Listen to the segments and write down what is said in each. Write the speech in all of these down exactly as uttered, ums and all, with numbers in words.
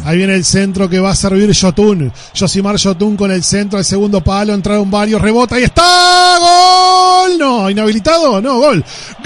Ahí viene el centro que va a servir Yotun. Josimar Yotun con el centro, el segundo palo, entraron varios, rebota, ahí está, gol, no, inhabilitado, no, gol,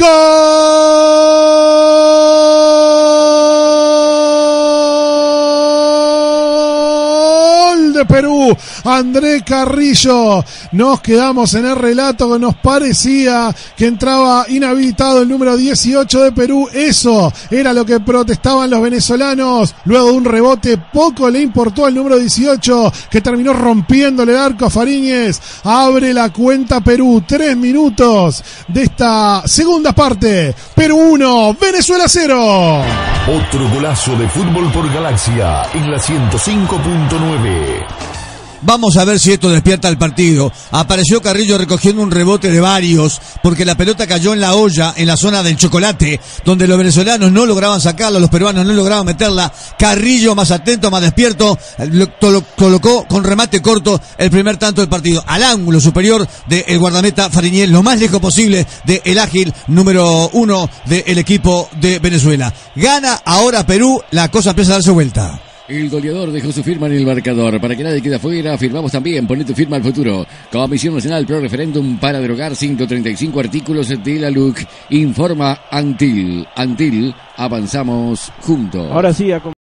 gol de Perú, André Carrillo. Nos quedamos en el relato que nos parecía que entraba inhabilitado el número dieciocho de Perú. Eso era lo que protestaban los venezolanos. Luego de un rebote, poco le importó al número dieciocho, que terminó rompiéndole el arco a Fariñez. Abre la cuenta Perú. Tres minutos de esta segunda parte. Perú uno, Venezuela cero. Otro golazo de fútbol por Galaxia en la ciento cinco punto nueve. Vamos a ver si esto despierta el partido. Apareció Carrillo recogiendo un rebote de varios, porque la pelota cayó en la olla, en la zona del chocolate, donde los venezolanos no lograban sacarla, los peruanos no lograban meterla. Carrillo, más atento, más despierto, lo colocó con remate corto el primer tanto del partido, al ángulo superior del guardameta Fariñez, lo más lejos posible del ágil número uno del equipo de Venezuela. Gana ahora Perú, la cosa empieza a darse vuelta. El goleador dejó su firma en el marcador. Para que nadie quede afuera, firmamos también. Poné tu firma al futuro. Comisión Nacional Pro Referéndum para derogar ciento treinta y cinco artículos de la L U C. Informa Antil. Antil, avanzamos juntos. Ahora sí, a